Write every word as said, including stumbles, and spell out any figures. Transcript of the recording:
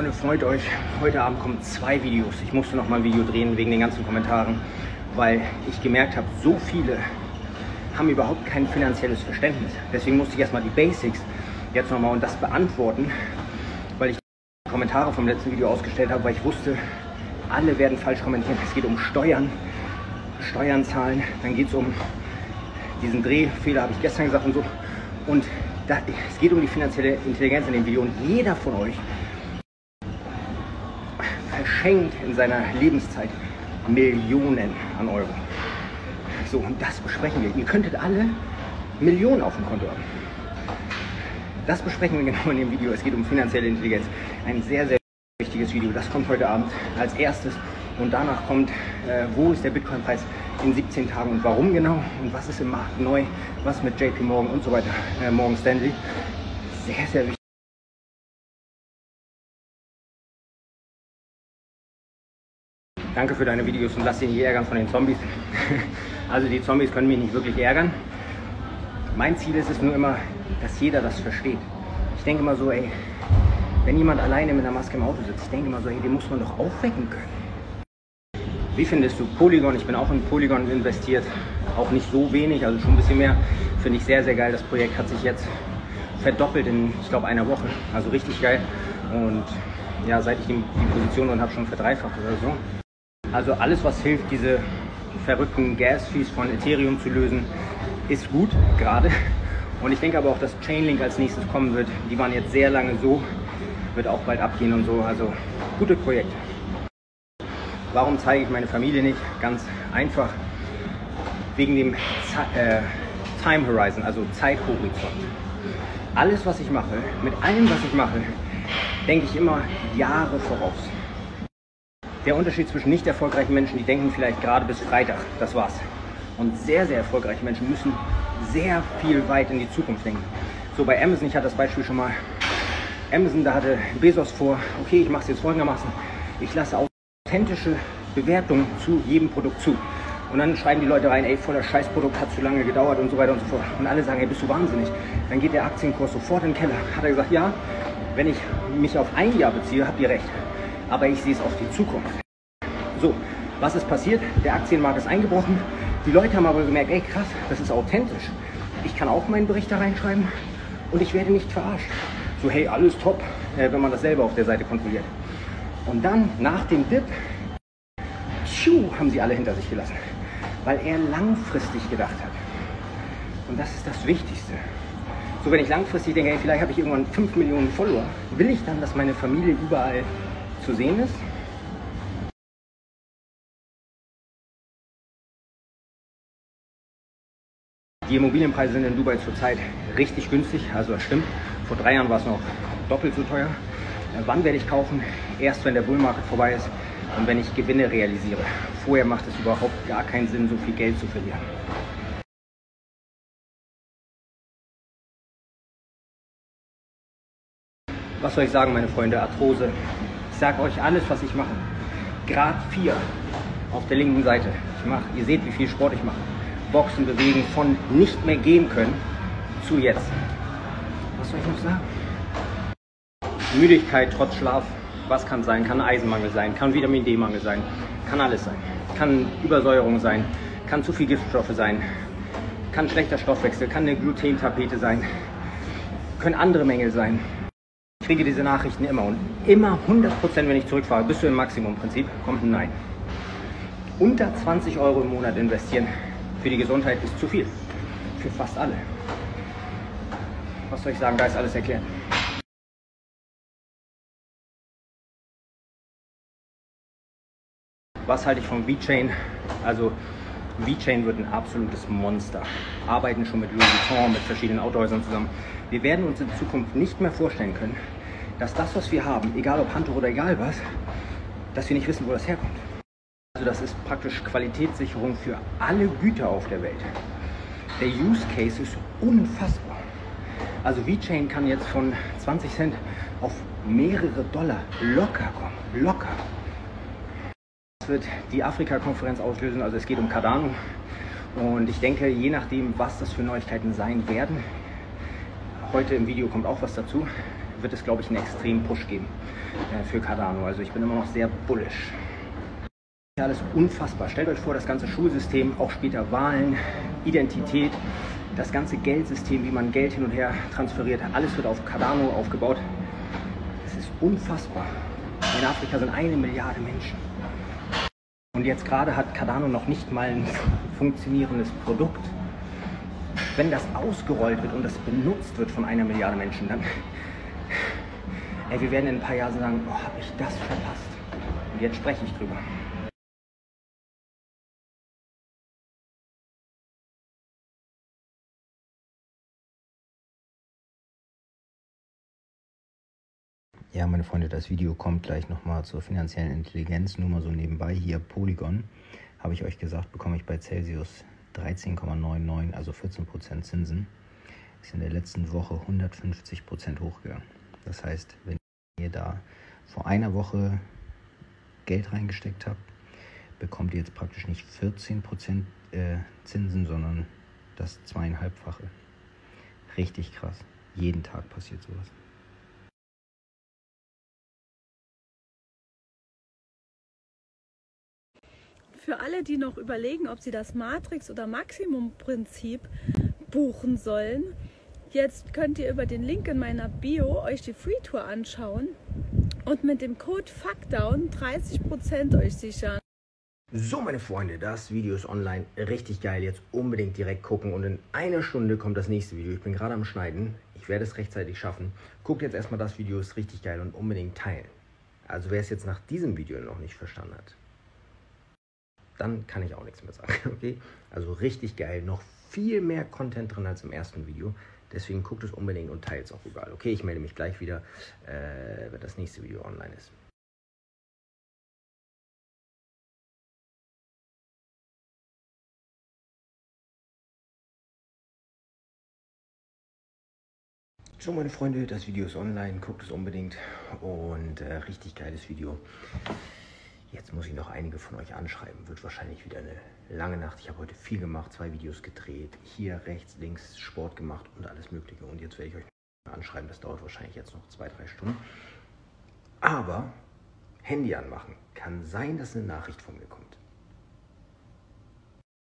Freut euch, heute Abend kommen zwei Videos. Ich musste noch mal ein Video drehen wegen den ganzen Kommentaren, weil ich gemerkt habe, so viele haben überhaupt kein finanzielles Verständnis. Deswegen musste ich erstmal die Basics jetzt nochmal und das beantworten, weil ich die Kommentare vom letzten Video ausgestellt habe, weil ich wusste, alle werden falsch kommentieren. Es geht um Steuern, Steuern zahlen, dann geht es um diesen Drehfehler, habe ich gestern gesagt und so. Und da, es geht um die finanzielle Intelligenz in dem Video und jeder von euch verschenkt in seiner Lebenszeit Millionen an Euro. So, und das besprechen wir. Ihr könntet alle Millionen auf dem Konto haben. Das besprechen wir genau in dem Video. Es geht um finanzielle Intelligenz. Ein sehr, sehr wichtiges Video. Das kommt heute Abend als erstes. Und danach kommt, äh, wo ist der Bitcoin-Preis in siebzehn Tagen und warum genau und was ist im Markt neu, was mit J P Morgan und so weiter, äh, Morgan Stanley. Sehr, sehr wichtig. Danke für deine Videos und lass dich nicht ärgern von den Zombies. Also die Zombies können mich nicht wirklich ärgern. Mein Ziel ist es nur immer, dass jeder das versteht. Ich denke immer so, ey, wenn jemand alleine mit einer Maske im Auto sitzt, ich denke immer so, ey, den muss man doch aufwecken können. Wie findest du Polygon? Ich bin auch in Polygon investiert, auch nicht so wenig, also schon ein bisschen mehr. Finde ich sehr, sehr geil. Das Projekt hat sich jetzt verdoppelt in, ich glaube, einer Woche. Also richtig geil. Und ja, seit ich die, die Position und habe schon verdreifacht oder so. Also alles, was hilft, diese verrückten Gas-Fees von Ethereum zu lösen, ist gut, gerade. Und ich denke aber auch, dass Chainlink als nächstes kommen wird. Die waren jetzt sehr lange so, wird auch bald abgehen und so. Also gutes Projekt. Warum zeige ich meine Familie nicht? Ganz einfach, wegen dem äh, Time Horizon, also Zeithorizont. Alles, was ich mache, mit allem, was ich mache, denke ich immer Jahre voraus. Der Unterschied zwischen nicht erfolgreichen Menschen, die denken vielleicht gerade bis Freitag, das war's. Und sehr, sehr erfolgreiche Menschen müssen sehr viel weit in die Zukunft denken. So bei Amazon, ich hatte das Beispiel schon mal. Amazon, da hatte Bezos vor, okay, ich mache es jetzt folgendermaßen, ich lasse authentische Bewertungen zu jedem Produkt zu. Und dann schreiben die Leute rein, ey, voller Scheißprodukt, hat zu lange gedauert und so weiter und so fort. Und alle sagen, ey, bist du wahnsinnig. Dann geht der Aktienkurs sofort in den Keller. Hat er gesagt, ja, wenn ich mich auf ein Jahr beziehe, habt ihr recht. Aber ich sehe es auf die Zukunft. So, was ist passiert? Der Aktienmarkt ist eingebrochen. Die Leute haben aber gemerkt, ey, krass, das ist authentisch. Ich kann auch meinen Bericht da reinschreiben und ich werde nicht verarscht. So, hey, alles top, äh, wenn man das selber auf der Seite kontrolliert. Und dann, nach dem Dip, tschu, haben sie alle hinter sich gelassen, weil er langfristig gedacht hat. Und das ist das Wichtigste. So, wenn ich langfristig denke, ey, vielleicht habe ich irgendwann fünf Millionen Follower, will ich dann, dass meine Familie überall zu sehen ist? Die Immobilienpreise sind in Dubai zurzeit richtig günstig, also das stimmt. Vor drei Jahren war es noch doppelt so teuer. Wann werde ich kaufen? Erst wenn der Bull Market vorbei ist und wenn ich Gewinne realisiere. Vorher macht es überhaupt gar keinen Sinn, so viel Geld zu verlieren. Was soll ich sagen, meine Freunde? Arthrose. Ich sage euch alles, was ich mache. Grad vier auf der linken Seite. Ich mache, ihr seht, wie viel Sport ich mache. Boxen, bewegen, von nicht mehr gehen können zu jetzt. Was soll ich noch sagen? Müdigkeit trotz Schlaf, was kann sein? Kann Eisenmangel sein, kann Vitamin D-Mangel sein, kann alles sein. Kann Übersäuerung sein, kann zu viel Giftstoffe sein, kann schlechter Stoffwechsel, kann eine Glutentapete sein, können andere Mängel sein. Ich kriege diese Nachrichten immer und immer hundert Prozent, wenn ich zurückfahre, bis zu dem Maximumprinzip, kommt ein Nein. Unter zwanzig Euro im Monat investieren für die Gesundheit ist zu viel. Für fast alle. Was soll ich sagen, da ist alles erklärt. Was halte ich von VeChain? Also VeChain wird ein absolutes Monster. Arbeiten schon mit Louis Vuitton, mit verschiedenen Autohäusern zusammen. Wir werden uns in Zukunft nicht mehr vorstellen können, dass das, was wir haben, egal ob Handtuch oder egal was, dass wir nicht wissen, wo das herkommt. Also das ist praktisch Qualitätssicherung für alle Güter auf der Welt. Der Use Case ist unfassbar. Also VeChain kann jetzt von zwanzig Cent auf mehrere Dollar locker kommen. Locker. Das wird die Afrika-Konferenz auslösen, also es geht um Cardano. Und ich denke, je nachdem, was das für Neuigkeiten sein werden, heute im Video kommt auch was dazu, wird es, glaube ich, einen extremen Push geben äh, für Cardano. Also ich bin immer noch sehr bullish. Alles unfassbar. Stellt euch vor, das ganze Schulsystem, auch später Wahlen, Identität, das ganze Geldsystem, wie man Geld hin und her transferiert, alles wird auf Cardano aufgebaut. Das ist unfassbar. In Afrika sind eine Milliarde Menschen. Und jetzt gerade hat Cardano noch nicht mal ein funktionierendes Produkt. Wenn das ausgerollt wird und das benutzt wird von einer Milliarde Menschen, dann ey, wir werden in ein paar Jahren sagen, oh, habe ich das verpasst. Und jetzt spreche ich drüber. Ja, meine Freunde, das Video kommt gleich nochmal zur finanziellen Intelligenz. Nur mal so nebenbei hier, Polygon, habe ich euch gesagt, bekomme ich bei Celsius dreizehn Komma neunundneunzig, also vierzehn Prozent Zinsen. Ist in der letzten Woche hundertfünfzig Prozent hochgegangen. Das heißt, wenn ihr da vor einer Woche Geld reingesteckt habt, bekommt ihr jetzt praktisch nicht vierzehn Prozent äh, Zinsen, sondern das zweieinhalbfache. Richtig krass. Jeden Tag passiert sowas. Für alle, die noch überlegen, ob sie das Matrix- oder Maximum-Prinzip buchen sollen, jetzt könnt ihr über den Link in meiner Bio euch die Free Tour anschauen und mit dem Code FUCKDOWN dreißig Prozent euch sichern. So, meine Freunde, das Video ist online. Richtig geil. Jetzt unbedingt direkt gucken und in einer Stunde kommt das nächste Video. Ich bin gerade am Schneiden. Ich werde es rechtzeitig schaffen. Guckt jetzt erstmal das Video, ist richtig geil und unbedingt teilen. Also wer es jetzt nach diesem Video noch nicht verstanden hat, dann kann ich auch nichts mehr sagen, okay? Also richtig geil, noch viel mehr Content drin als im ersten Video. Deswegen guckt es unbedingt und teilt es auch überall, okay? Ich melde mich gleich wieder, äh, wenn das nächste Video online ist. So, meine Freunde, das Video ist online, guckt es unbedingt und äh, richtig geiles Video. Jetzt muss ich noch einige von euch anschreiben. Wird wahrscheinlich wieder eine lange Nacht. Ich habe heute viel gemacht, zwei Videos gedreht. Hier rechts, links Sport gemacht und alles Mögliche. Und jetzt werde ich euch anschreiben. Das dauert wahrscheinlich jetzt noch zwei, drei Stunden. Aber Handy anmachen. Kann sein, dass eine Nachricht von mir kommt.